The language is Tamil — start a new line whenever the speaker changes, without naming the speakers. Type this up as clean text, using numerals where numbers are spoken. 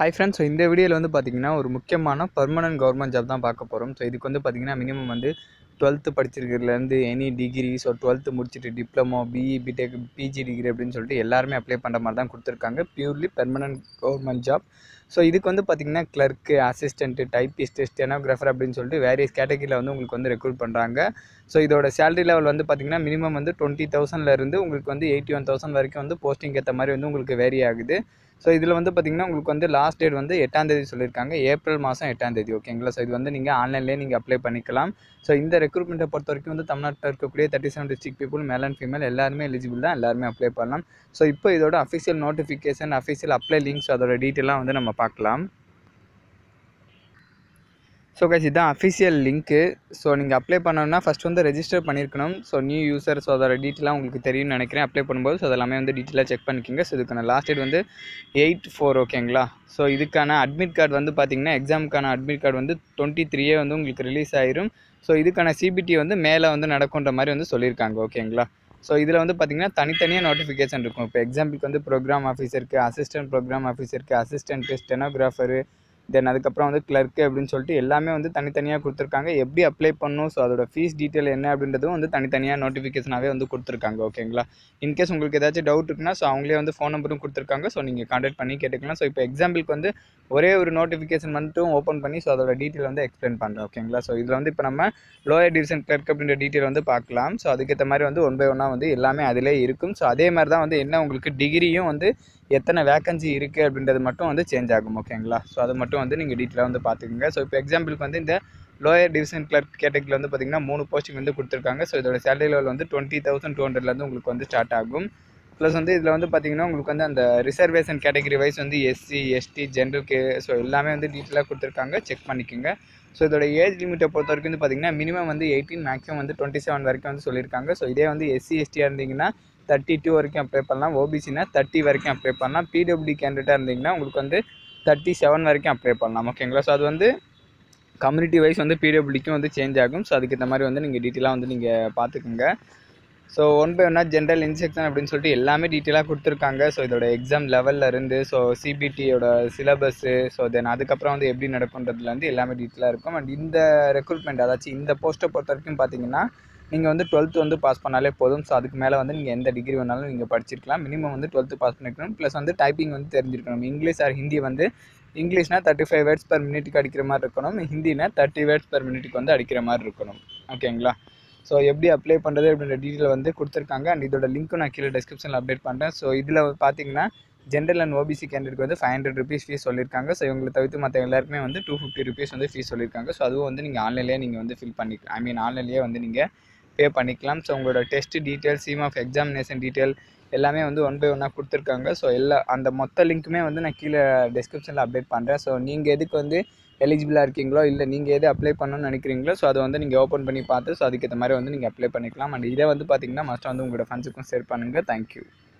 Hi friends. ஸோ இந்த வீடியோவில் வந்து பார்த்தீங்கன்னா ஒரு முக்கியமான பர்மனன்ட் கவர்மெண்ட் ஜாப் தான் பார்க்க போகிறோம். ஸோ இதுக்கு வந்து பார்த்தீங்கன்னா மினிமம் வந்து 12th படிச்சிருக்கிறதுலேருந்து any degree, so 12th முடிச்சுட்டு diploma, BE, BTech, PG degree அப்படின்னு சொல்லிட்டு எல்லாருமே அப்ளை பண்ணுற மாதிரி தான் கொடுத்துருக்காங்க. Purely permanent government job. So இதுக்கு வந்து பார்த்தீங்கன்னா கிளர்க்கு, அசிஸ்டண்ட்டு, டைப்பிஸ்ட்டு, ஸ்டெனோகிராஃபர் அப்படின்னு சொல்லிட்டு வேரியஸ் கேட்டகரியில் வந்து உங்களுக்கு வந்து ரெக்ரூட் பண்ணுறாங்க. ஸோ இதோட சேலரி லெவல் வந்து பார்த்தீங்கன்னா மினிமம் வந்து 20,000லேருந்து உங்களுக்கு வந்து 81,000 வரைக்கும் வந்து போஸ்டிங் ஏற்ற மாதிரி வந்து உங்களுக்கு வேரி ஆகுது. ஸோ இதில் வந்து பார்த்திங்கன்னா உங்களுக்கு வந்து லாஸ்ட் டேட் வந்து 8ஆம் தேதி சொல்லியிருக்காங்க. ஏப்ரல் மாதம் 8ஆம் தேதி. ஓகேங்களா. ஸோ இது வந்து நீங்கள் ஆன்லைன்லேயே நீங்கள் அப்ளை பண்ணிக்கலாம். ஸோ இந்த ரெக்ரூட்மெண்ட்டை பொறுத்த வரைக்கும் வந்து தமிழ்நாட்டில் இருக்கக்கூடிய 37 district people, male and female எல்லாருமே எலிஜிபிள் தான். எல்லாருமே அப்ளை பண்ணலாம். ஸோ இப்போ இதோட official notification, official apply links, அதோட டீட்டெயிலாக வந்து நம்ம பார்க்கலாம். ஸோ கைஸ், இதுதான் அஃபிஷியல் லிங்க்கு. ஸோ நீங்கள் அப்ளை பண்ணணும்னா ஃபஸ்ட் வந்து ரெஜிஸ்டர் பண்ணியிருக்கணும். ஸோ நியூ யூசர், ஸோ அதோட டீட்டெயிலாக உங்களுக்கு தெரியும்னு நினைக்கிறேன். அப்ளை பண்ணும்போது ஸோ அதெல்லாமே வந்து டீட்டெயிலாக செக் பண்ணிக்கோங்க. ஸோ இதுக்கான லாஸ்ட் டேட் வந்து 8/4. ஓகேங்களா. ஸோ இதுக்கான அட்மிட் கார்டு வந்து பார்த்திங்கன்னா எக்ஸாமுக்கான அட்மிட் கார்டு வந்து 23 வந்து உங்களுக்கு ரிலீஸ் ஆயிரும். ஸோ இதுக்கான சிபிடி வந்து மேலே வந்து நடக்குன்ற மாதிரி வந்து சொல்லியிருக்காங்க. ஓகேங்களா. ஸோ இதில் வந்து பார்த்திங்கன்னா தனித்தனியாக நோட்டிஃபிகேஷன் இருக்கும். இப்போ எக்ஸாம்பிளுக்கு வந்து ப்ரோக்ராம் ஆஃபீஸருக்கு, அசிஸ்டன்ட் ப்ரோக்ராம் ஆஃபீஸருக்கு, அசிஸ்டண்ட்டு, ஸ்டெனோகிராஃபரு, தென் அதுக்கப்புறம் வந்து கிளர்க்கு அப்படின்னு சொல்லிட்டு எல்லாமே வந்து தனித்தனியாக கொடுத்துருக்காங்க. எப்படி அப்ளை பண்ணணும், ஸோ அதோட ஃபீஸ் டீட்டெயில் என்ன அப்படின்றதும் வந்து தனித்தனியாக நோட்டிஃபிகேஷனாகவே வந்து கொடுத்துருக்காங்க. ஓகேங்களா. இன்கேஸ் உங்களுக்கு ஏதாச்சும் டவுட் இருக்குன்னா ஸோ அவங்களே வந்து ஃபோன் நம்பரும் கொடுத்துருக்காங்க. ஸோ நீங்கள் கான்டாக்ட் பண்ணி கேட்டுக்கலாம். ஸோ இப்போ எக்ஸாம்பிளுக்கு வந்து ஒரே ஒரு நோட்டிஃபிகேஷன் மட்டும் ஓப்பன் பண்ணி ஸோ அதோட டீட்டெயில் வந்து எக்ஸ்பிளைன் பண்ணுறேன். ஓகேங்களா. ஸோ இதில் வந்து இப்போ நம்ம லோயர் டிவிஷன் கிளர்க் அப்படின்ற டீட்டெயில் வந்து பார்க்கலாம். ஸோ அதுக்கேற்ற மாதிரி வந்து 1 by 1 வந்து எல்லாமே அதிலே இருக்கும். ஸோ அதே மாதிரி தான் வந்து என்ன உங்களுக்கு டிகிரியும் வந்து எத்தனை வேக்கன்சி இருக்குது அப்படின்றது மட்டும் வந்து சேஞ்ச் ஆகும். ஓகேங்களா. ஸோ அது மட்டும் வந்து நீங்கள் டீட்டெயிலாக வந்து பார்த்துக்கோங்க. ஸோ இப்போ எக்ஸாம்பிளுக்கு வந்து இந்த லோயர் டிவிஷன் கிளர்க் கேட்டகரியில் வந்து பார்த்திங்கன்னா 3 போஸ்டிங் வந்து கொடுத்துருக்காங்க. ஸோ இதோட சேலரி லெவல் வந்து 20,200 உங்களுக்கு வந்து ஸ்டார்ட் ஆகும். ப்ளஸ் வந்து இதில் வந்து பார்த்திங்கன்னா உங்களுக்கு வந்து அந்த ரிசர்வேஷன் கேட்டகரி வைஸ் வந்து எஸ்சி, எஸ்டி, ஜென்ரலுக்கு ஸோ எல்லாமே வந்து டீட்டெயிலாக கொடுத்துருக்காங்க. செக் பண்ணிக்கோங்க. ஸோ இதோட ஏஜ் லிமிட்டை பொறுத்த வரைக்கும் வந்து பார்த்திங்கன்னா மினிமம் வந்து 18, மேக்ஸிமம் வந்து 27 வரைக்கும் வந்து சொல்லியிருக்காங்க. ஸோ இதே வந்து எஸ்சி, எஸ்டியாக இருந்தீங்கன்னா 32 வரைக்கும் அப்ளை பண்ணலாம். ஓபிசினா 30 வரைக்கும் அப்ளை பண்ணலாம். பிடபிள்யூடி கேண்டிடேட்டாக இருந்தீங்கன்னா உங்களுக்கு வந்து 37 வரைக்கும் அப்ளை பண்ணலாம். ஓகேங்களா. ஸோ அது வந்து கம்யூனிட்டி வைஸ் வந்து பிடபிள்யூடிக்கும் வந்து சேஞ்ச் ஆகும். ஸோ அதுக்கேற்ற மாதிரி வந்து நீங்கள் டீட்டெயிலாக வந்து நீங்கள் பார்த்துக்குங்க. ஸோ 1 by 1 ஜென்ரல் இன்செக்ஷன் அப்படின்னு சொல்லிட்டு எல்லாமே டீட்டெயிலாக கொடுத்துருக்காங்க. ஸோ இதோட எக்ஸாம் லெவலில் இருந்து ஸோ சிபிடியோட சிலபஸ்ஸு, ஸோ தென் அதுக்கப்புறம் வந்து எப்படி நடக்குன்றதுலேருந்து எல்லாமே டீட்டெயிலாக இருக்கும். அண்ட் இந்த ரெக்ரூட்மெண்ட் அதாச்சும் இந்த போஸ்ட்டை பொறுத்த வரைக்கும் பார்த்தீங்கன்னா நீங்கள் வந்து 12th வந்து பாஸ் பண்ணாலே போதும். ஸோ அதுக்கு மேலே வந்து நீங்கள் எந்த டிகிரி வேணாலும் நீங்கள் படிச்சிருக்கலாம். மினிமம் வந்து 12th பாஸ் பண்ணிருக்கணும். ப்ளஸ் வந்து டைப்பிங் வந்து தெரிஞ்சிருக்கணும். இங்கிலீஷ் ஆர் ஹிந்தி வந்து இங்கிலீஷ்னா 35 வேர்ட்ஸ் per மினிட்டுக்கு அடிக்கிற மாதிரி இருக்கணும். ஹிந்தினா 30 வேர்ட்ஸ் per மினிட்டுக்கு வந்து அடிக்கிற மாதிரி இருக்கணும். ஓகேங்களா. ஸோ எப்படி அப்ளை பண்ணுறது அப்படின்ற டீட்டெயில் வந்து கொடுத்துருக்காங்க. அண்ட் இதோட லிங்க்கும் நான் கீழே டிஸ்கிரிப்ஷனில் அப்டேட் பண்ணுறேன். ஸோ இதில் பார்த்தீங்கன்னா ஜென்ரல் அண்ட் ஓபிசி கேண்டிடேட் வந்து 500 rupees ஃபீஸ் சொல்லியிருக்காங்க. ஸோ இவங்களை தவிர்த்து மற்ற எல்லாருக்குமே வந்து 250 rupees வந்து ஃபீஸ் சொல்லியிருக்காங்க. ஸோ அதுவும் வந்து நீங்கள் ஆன்லைன்லேயே நீங்கள் வந்து ஃபில் பண்ணிக்கலாம். ஆன்லைன்லேயே வந்து நீங்கள் பே பண்ணிக்கலாம். ஸோ உங்களோட test detail, scheme of examination detail எல்லாமே வந்து 1 by 1 கொடுத்துருக்காங்க. ஸோ அந்த மொத்த லிங்க்குமே வந்து நான் கீழே டிஸ்கிரிப்ஷனில் அப்டேட் பண்ணுறேன். ஸோ நீங்கள் எதுக்கு வந்து எலிஜிபிளாக இருக்கீங்களோ, இல்லை நீங்கள் எது அப்ளை பண்ணணும்னு நினைக்கிறீங்களோ, ஸோ அதை வந்து நீங்கள் ஓப்பன் பண்ணி பார்த்து ஸோ அதுக்கேற்ற மாதிரி வந்து நீங்கள் அப்ளை பண்ணிக்கலாம். அண்ட் இதை வந்து பார்த்தீங்கன்னா மஸ்ட் வந்து உங்களோட ஃப்ரெண்ட்ஸுக்கும் ஷேர் பண்ணுங்கள். தேங்க்யூ.